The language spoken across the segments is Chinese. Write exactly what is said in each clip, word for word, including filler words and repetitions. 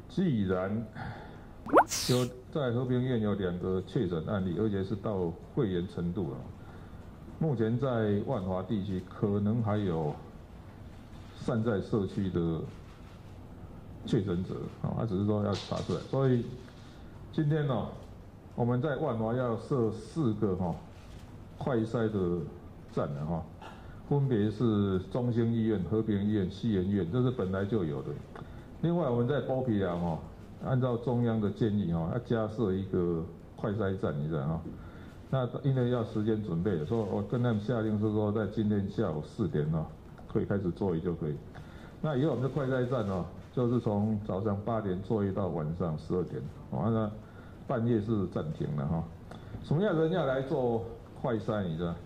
既然有在和平医院有两个确诊案例，而且是到肺炎程度了，目前在万华地区可能还有散在社区的确诊者啊，他只是说要查出来。所以今天呢、哦，我们在万华要设四个哈、哦、快筛的站了哈、哦，分别是中兴医院、和平医院、西园医院，这是本来就有的。另外我们在波皮寮哈，按照中央的建议哈、哦，要加设一个快筛站，你知道哈。那因为要时间准备，所以我跟他们下令是说，在今天下午四点哦，可以开始作业就可以。那以后我们的快筛站哦，就是从早上八点作业到晚上十二点，哦，那半夜是暂停了哈。什么样的人要来做快筛，你知道？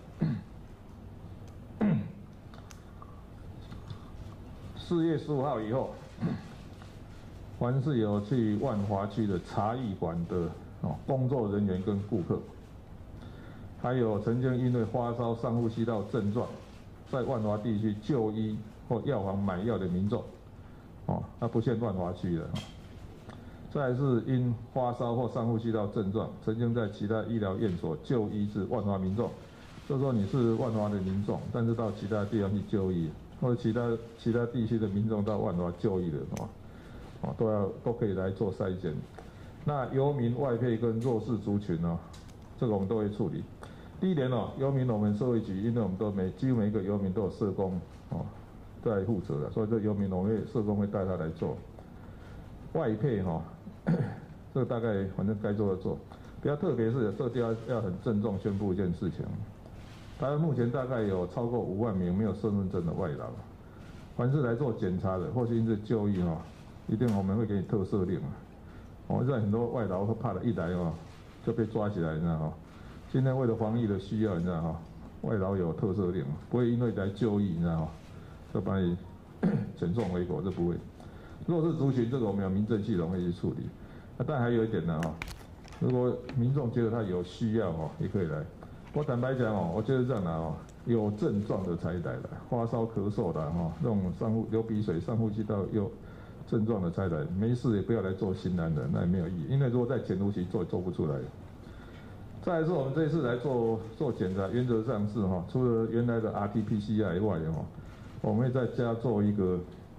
四月十五号以后，凡是有去万华区的茶艺馆的哦工作人员跟顾客，还有曾经因为发烧、上呼吸道症状，在万华地区就医或药房买药的民众，哦，那不限万华区的。再来是因发烧或上呼吸道症状，曾经在其他医疗院所就医至万华民众，就是说你是万华的民众，但是到其他地方去就医，或者其他其他地区的民众到万华就医的，哦，哦，都要都可以来做筛检。那游民、外配跟弱势族群呢、哦，这个我们都会处理。第一年哦，游民我们社会局，因为我们都每几乎每一个游民都有社工哦在负责的，所以这游民我们会社工会带他来做。外配哈、哦，这个大概反正该做的做。比较特别是这个地方要很郑重宣布一件事情，台湾目前大概有超过五万名没有身份证的外劳，凡是来做检查的或是因为就医哈、哦，一定我们会给你特赦令啊。我们在很多外劳会怕的，一来哦就被抓起来，你知道哈。现在为了防疫的需要，你知道哈，外劳有特赦令，不会因为来就医，你知道哈，就把你遣送回国，这不会。弱势族群这个我们有民政系统会去处理。那但还有一点呢哈，如果民众觉得他有需要哦，也可以来。我坦白讲哦，我觉得这样的哦，有症状的才来来，发烧、咳嗽的哈，那种上呼流鼻水、上呼吸道有症状的才来，没事也不要来做新男人，那也没有意义，因为如果在潜伏期做也做不出来。再来是我们这一次来做做检查，原则上是哈，除了原来的 R T P C R 以外哈，我们会再加做一个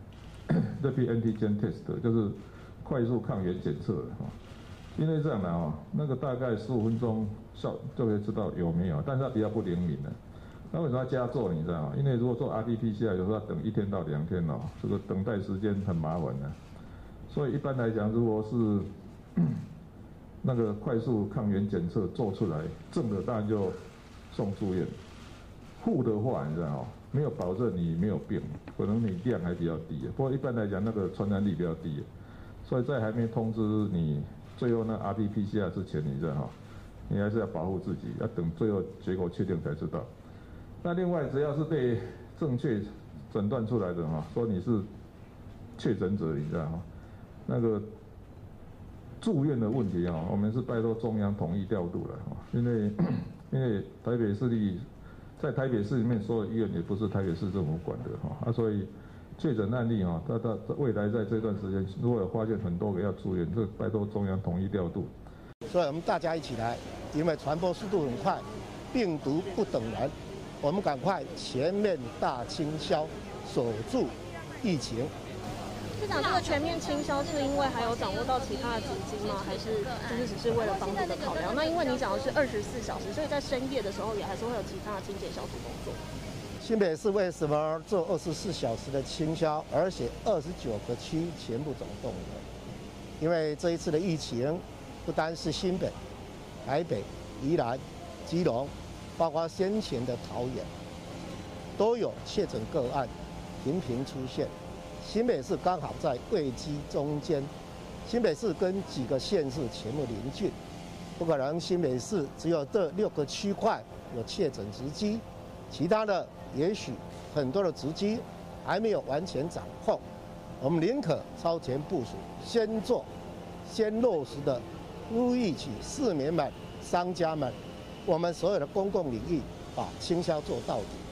Rapid Antigen Test， 就是快速抗原检测的哈。因为这样的哈，那个大概十五分钟效就可以知道有没有，但是它比较不灵敏的。那为什么要加做？你知道吗？因为如果做 R T P C R 有时候要等一天到两天哦，这个等待时间很麻烦的。所以一般来讲，如果是那个快速抗原检测做出来正的，当然就送住院。负的话，你知道吗？没有保证你没有病，可能你量还比较低。不过一般来讲，那个传染力比较低，所以在还没通知你最后那 R T P C R 之前，你知道哈，你还是要保护自己，要等最后结果确定才知道。那另外，只要是被正确诊断出来的哈，说你是确诊者，你知道哈，那个住院的问题啊，我们是拜托中央统一调度了哈，因为因为台北市立在台北市里面所有医院也不是台北市政府管的哈，啊，所以确诊案例哈，它它未来在这段时间如果有发现很多个要住院，这拜托中央统一调度。 所以我们大家一起来，因为传播速度很快，病毒不等人，我们赶快全面大清消，守住疫情。 市长，这个全面清消是因为还有掌握到其他的足迹吗？还是就是只是为了防毒的考量？那因为你讲的是二十四小时，所以在深夜的时候也还是会有其他的清洁消毒工作。 新北市为什么做二十四小时的清消，而且二十九个区全部总动员？因为这一次的疫情，不单是新北、台北、宜兰、基隆，包括先前的桃园，都有确诊个案频频出现。新北市刚好在位基中间，新北市跟几个县市全部邻近，不可能新北市只有这六个区块有确诊足迹，其他的也许很多的足迹还没有完全掌控。我们宁可超前部署，先做，先落实的呼吁起市民们、商家们，我们所有的公共领域把清消做到底。